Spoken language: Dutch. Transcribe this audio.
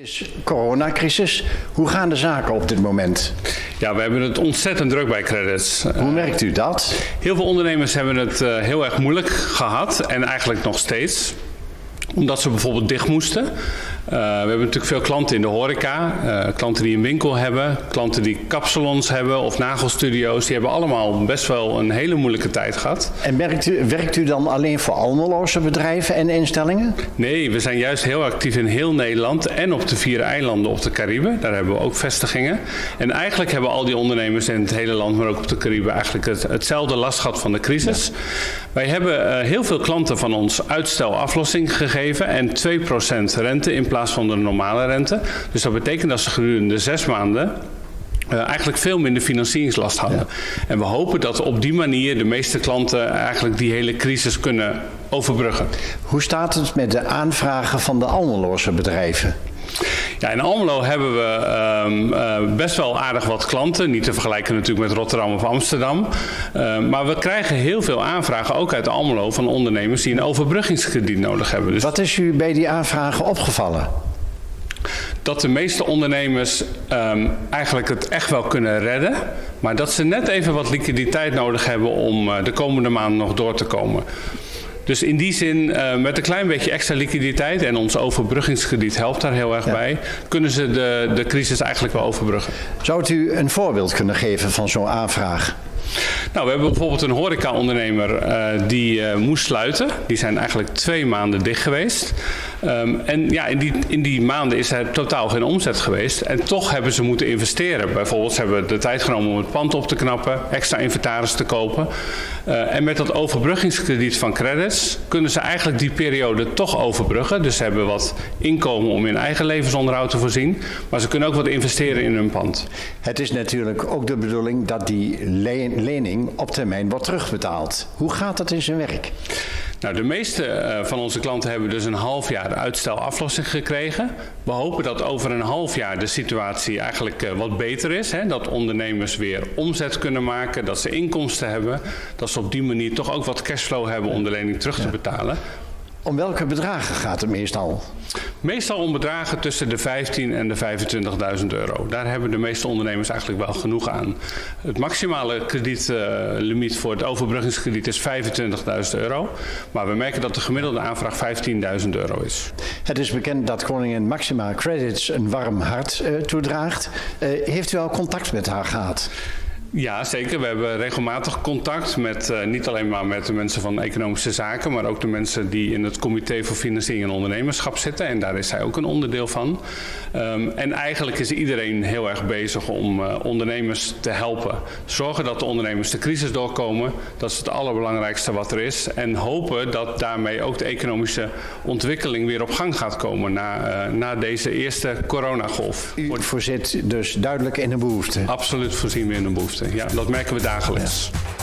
Coronacrisis. Hoe gaan de zaken op dit moment? Ja, we hebben het ontzettend druk bij Credits. Hoe merkt u dat? Heel veel ondernemers hebben het heel erg moeilijk gehad en eigenlijk nog steeds. Omdat ze bijvoorbeeld dicht moesten. We hebben natuurlijk veel klanten in de horeca. Klanten die een winkel hebben. Klanten die kapsalons hebben of nagelstudio's. Die hebben allemaal best wel een hele moeilijke tijd gehad. En werkt u dan alleen voor Almeloze bedrijven en instellingen? Nee, we zijn juist heel actief in heel Nederland en op de 4 eilanden op de Cariben. Daar hebben we ook vestigingen. En eigenlijk hebben al die ondernemers in het hele land, maar ook op de Cariben, eigenlijk hetzelfde last gehad van de crisis. Ja. Wij hebben heel veel klanten van ons uitstelaflossing gegeven en 2% rente in plaats van de normale rente. Dus dat betekent dat ze gedurende 6 maanden eigenlijk veel minder financieringslast hadden. Ja. En we hopen dat op die manier de meeste klanten eigenlijk die hele crisis kunnen overbruggen. Hoe staat het met de aanvragen van de Almeloze bedrijven? Ja, in Almelo hebben we best wel aardig wat klanten. Niet te vergelijken natuurlijk met Rotterdam of Amsterdam. Maar we krijgen heel veel aanvragen, ook uit Almelo, van ondernemers die een overbruggingskrediet nodig hebben. Dus wat is u bij die aanvragen opgevallen? Dat de meeste ondernemers eigenlijk het echt wel kunnen redden. Maar dat ze net even wat liquiditeit nodig hebben om de komende maanden nog door te komen. Dus in die zin, met een klein beetje extra liquiditeit en ons overbruggingskrediet helpt daar heel erg bij, kunnen ze de crisis eigenlijk wel overbruggen. Zou u een voorbeeld kunnen geven van zo'n aanvraag? Nou, we hebben bijvoorbeeld een horeca-ondernemer die moest sluiten. Die zijn eigenlijk 2 maanden dicht geweest. En ja, in die maanden is er totaal geen omzet geweest. En toch hebben ze moeten investeren. Bijvoorbeeld, ze hebben de tijd genomen om het pand op te knappen, extra inventaris te kopen. En met dat overbruggingskrediet van Credits kunnen ze eigenlijk die periode toch overbruggen. Dus ze hebben wat inkomen om hun eigen levensonderhoud te voorzien. Maar ze kunnen ook wat investeren in hun pand. Het is natuurlijk ook de bedoeling dat die lening op termijn wordt terugbetaald. Hoe gaat dat in zijn werk? Nou, de meeste van onze klanten hebben dus een half jaar uitstelaflossing gekregen. We hopen dat over een half jaar de situatie eigenlijk wat beter is. Hè? Dat ondernemers weer omzet kunnen maken, dat ze inkomsten hebben. Dat ze op die manier toch ook wat cashflow hebben om de lening terug te betalen. Om welke bedragen gaat het meestal? Meestal om bedragen tussen de 15 en de 25.000 euro. Daar hebben de meeste ondernemers eigenlijk wel genoeg aan. Het maximale kredietlimiet voor het overbruggingskrediet is 25.000 euro. Maar we merken dat de gemiddelde aanvraag 15.000 euro is. Het is bekend dat koningin Máxima Credits een warm hart toedraagt. Heeft u al contact met haar gehad? Ja, zeker. We hebben regelmatig contact met niet alleen maar met de mensen van Economische Zaken, maar ook de mensen die in het Comité voor Financiering en Ondernemerschap zitten. En daar is zij ook een onderdeel van. En eigenlijk is iedereen heel erg bezig om ondernemers te helpen. Zorgen dat de ondernemers de crisis doorkomen. Dat is het allerbelangrijkste wat er is. En hopen dat daarmee ook de economische ontwikkeling weer op gang gaat komen na deze eerste coronagolf. U voorziet dus duidelijk in een behoefte? Absoluut voorzien we in een behoefte. Ja, dat merken we dagelijks. Ja.